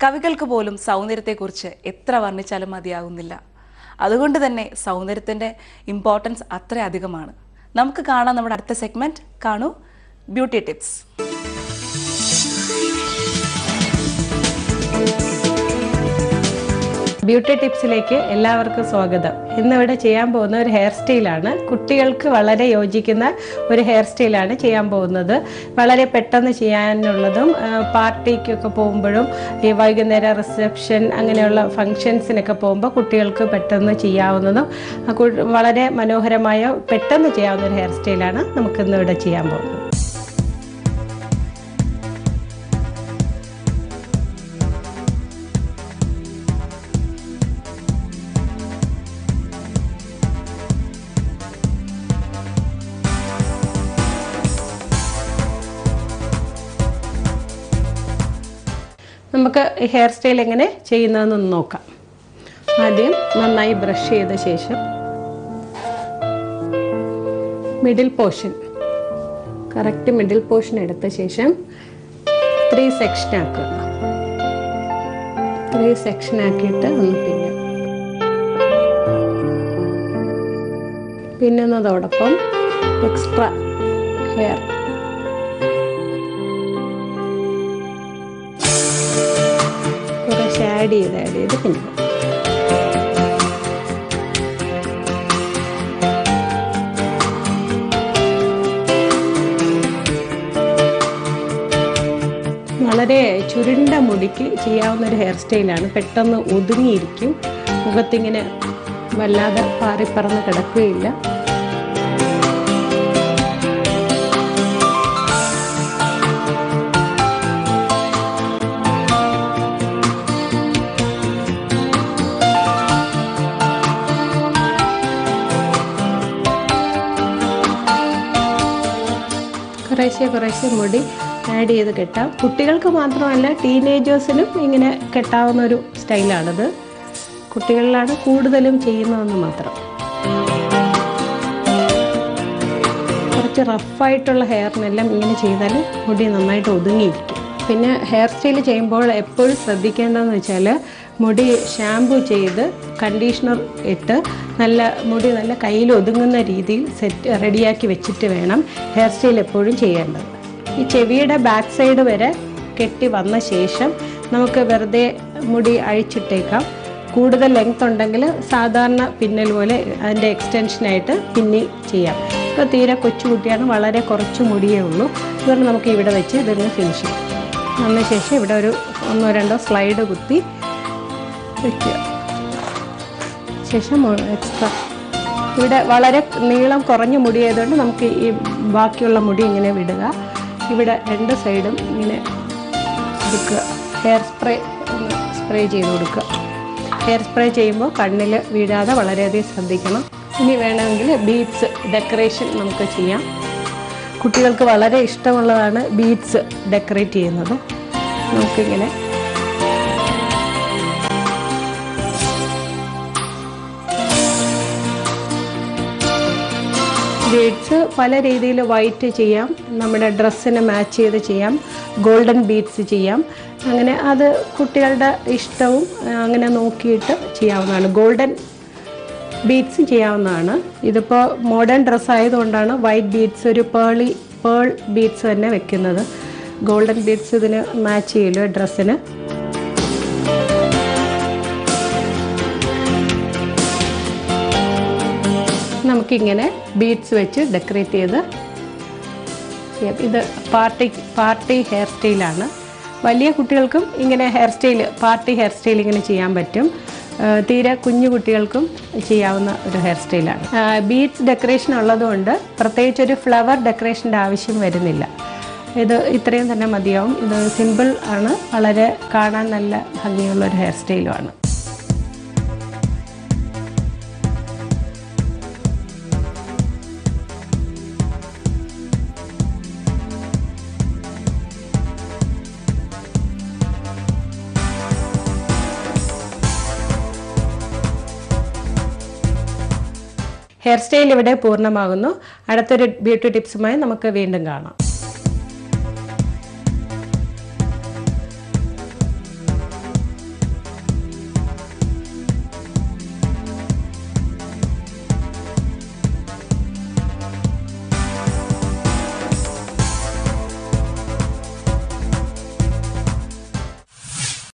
കവികൾക്ക് പോലും സൗന്ദര്യത്തെക്കുറിച്ച് എത്ര വർണ്ണിച്ചാലും മതിയാകുന്നില്ല. അതുകൊണ്ട് തന്നെ സൗന്ദര്യത്തിൻ്റെ ഇമ്പോർട്ടൻസ് അത്രയധികമാണ്. നമുക്ക് കാണാം നമ്മുടെ അടുത്ത സെഗ്മെന്റ്. കാണൂ, ബ്യൂട്ടി ടിപ്സ്. ബ്യൂട്ടി ടിപ്സിലേക്ക് എല്ലാവർക്കും സ്വാഗതം. ഇന്നിവിടെ ചെയ്യാൻ പോകുന്ന ഒരു ഹെയർ സ്റ്റൈലാണ്. കുട്ടികൾക്ക് വളരെ യോജിക്കുന്ന ഒരു ഹെയർ സ്റ്റൈലാണ് ചെയ്യാൻ പോകുന്നത്. വളരെ പെട്ടെന്ന് ചെയ്യാനുള്ളതും പാർട്ടിക്കൊക്കെ പോകുമ്പോഴും ഈ വൈകുന്നേരം റിസപ്ഷൻ അങ്ങനെയുള്ള ഫങ്ഷൻസിനൊക്കെ പോകുമ്പോൾ കുട്ടികൾക്ക് പെട്ടെന്ന് ചെയ്യാവുന്നതും വളരെ മനോഹരമായ പെട്ടെന്ന് ചെയ്യാവുന്ന ഒരു ഹെയർ സ്റ്റൈലാണ് നമുക്കിന്നിവിടെ ചെയ്യാൻ പോകുന്നത്. നമുക്ക് ഹെയർ സ്റ്റൈൽ എങ്ങനെ ചെയ്യുന്നതെന്ന് നോക്കാം. ആദ്യം നന്നായി ബ്രഷ് ചെയ്ത ശേഷം middle portion correct middle portion എടുത്ത ശേഷം 3 സെക്ഷൻ ആക്കുക. 3 സെക്ഷൻ ആക്കിയിട്ട് ഒന്ന് പിന്നുന്നതോടൊപ്പം എക്സ്ട്രാ ഹെയർ ആഡ് ചെയ്ത് പിന്നെ വളരെ ചുരുണ്ട മുടിക്ക് ചെയ്യാവുന്ന ഒരു ഹെയർ സ്റ്റൈലാണ്. പെട്ടെന്ന് ഒതുങ്ങിയിരിക്കും. മുഖത്തിങ്ങനെ വല്ലാതെ പാറിപ്പറന്ന് കിടക്കുകയില്ല. കുറേശ്ശെ മുടി ആഡ് ചെയ്ത് കെട്ടാം. കുട്ടികൾക്ക് മാത്രമല്ല ടീനേജേഴ്സിനും ഇങ്ങനെ കെട്ടാവുന്ന ഒരു സ്റ്റൈലാണിത്. കുട്ടികളിലാണ് കൂടുതലും ചെയ്യുന്നതെന്ന് മാത്രം. കുറച്ച് റഫായിട്ടുള്ള ഹെയറിനെല്ലാം ഇങ്ങനെ ചെയ്താൽ മുടി നന്നായിട്ട് ഒതുങ്ങിയിരിക്കും. പിന്നെ ഹെയർ സ്റ്റൈൽ ചെയ്യുമ്പോൾ എപ്പോഴും ശ്രദ്ധിക്കേണ്ടതെന്ന് വെച്ചാൽ മുടി ഷാമ്പു ചെയ്ത് കണ്ടീഷണർ ഇട്ട് മുടി നല്ല കയ്യിൽ ഒതുങ്ങുന്ന രീതിയിൽ റെഡിയാക്കി വെച്ചിട്ട് വേണം ഹെയർ സ്റ്റൈൽ എപ്പോഴും ചെയ്യേണ്ടത്. ഈ ചെവിയുടെ ബാക്ക് സൈഡ് വരെ കെട്ടി വന്ന ശേഷം നമുക്ക് വെറുതെ മുടി അഴിച്ചിട്ടേക്കാം. കൂടുതൽ ലെങ്ത് ഉണ്ടെങ്കിൽ സാധാരണ പിന്നൽ പോലെ അതിൻ്റെ എക്സ്റ്റൻഷനായിട്ട് പിന്നി ചെയ്യാം. ഇപ്പോൾ തീരെ കൊച്ചുകുട്ടിയാണ്, വളരെ കുറച്ച് മുടിയേ ഉള്ളൂ. അതുകൊണ്ട് നമുക്ക് ഇവിടെ വെച്ച് ഇതൊന്ന് ഫിനിഷ് ചെയ്യാം. വന്ന ശേഷം ഇവിടെ ഒരു 1-2 സ്ലൈഡ് കുത്തി വയ്ക്കുക. ശേഷം എക്സ്ട്രാ ഇവിടെ വളരെ നീളം കുറഞ്ഞ മുടി ആയതുകൊണ്ട് നമുക്ക് ഈ ബാക്കിയുള്ള മുടി ഇങ്ങനെ വിടുക. ഇവിടെ 2 സൈഡും ഇങ്ങനെ എടുക്കുക. ഹെയർ സ്പ്രേ ചെയ്ത് കൊടുക്കുക. ഹെയർ സ്പ്രേ ചെയ്യുമ്പോൾ കണ്ണിൽ വീഴാതെ വളരെയധികം ശ്രദ്ധിക്കണം. ഇനി വേണമെങ്കിൽ ബീഡ്സ് ഡെക്കറേഷൻ നമുക്ക് ചെയ്യാം. കുട്ടികൾക്ക് വളരെ ഇഷ്ടമുള്ളതാണ് ബീഡ്സ് ഡെക്കറേറ്റ് ചെയ്യുന്നത്. നമുക്കിങ്ങനെ ബീഡ്സ് പല രീതിയിൽ വൈറ്റ് ചെയ്യാം, നമ്മുടെ ഡ്രസ്സിന് മാച്ച് ചെയ്ത് ചെയ്യാം, ഗോൾഡൻ ബീഡ്സ് ചെയ്യാം. അങ്ങനെ അത് കുട്ടികളുടെ ഇഷ്ടവും അങ്ങനെ നോക്കിയിട്ട് ചെയ്യാവുന്നതാണ്. ഗോൾഡൻ ബീഡ്സ് ചെയ്യാവുന്നതാണ്. ഇതിപ്പോൾ മോഡേൺ ഡ്രസ്സ് ആയതുകൊണ്ടാണ് വൈറ്റ് ബീഡ്സ് ഒരു പേൾ ബീഡ്സ് തന്നെ വെക്കുന്നത്. ഗോൾഡൻ ബീഡ്സ് ഇതിന് മാച്ച് ചെയ്യുമല്ലോ ഡ്രസ്സിന്. നമുക്കിങ്ങനെ ബീഡ്സ് വെച്ച് ഡെക്കറേറ്റ് ചെയ്ത് ചെയ്യാം. ഇത് പാർട്ടി ഹെയർ സ്റ്റൈലാണ്. വലിയ കുട്ടികൾക്കും ഇങ്ങനെ പാർട്ടി ഹെയർ സ്റ്റൈൽ ഇങ്ങനെ ചെയ്യാൻ പറ്റും. തീരെ കുഞ്ഞു കുട്ടികൾക്കും ചെയ്യാവുന്ന ഒരു ഹെയർ സ്റ്റൈലാണ്. ബീഡ്സ് ഡെക്കറേഷൻ ഉള്ളതുകൊണ്ട് പ്രത്യേകിച്ചൊരു ഫ്ലവർ ഡെക്കറേഷൻ്റെ ആവശ്യം വരുന്നില്ല. ഇത് ഇത്രയും തന്നെ മതിയാവും. ഇത് സിമ്പിൾ ആണ്, വളരെ കാണാൻ നല്ല ഭംഗിയുള്ള ഒരു ഹെയർ സ്റ്റൈലുമാണ്. ഹെയർ സ്റ്റൈൽ ഇവിടെ പൂർണ്ണമാകുന്നു. അടുത്തൊരു ബ്യൂട്ടി ടിപ്സുമായി നമുക്ക് വീണ്ടും കാണാം.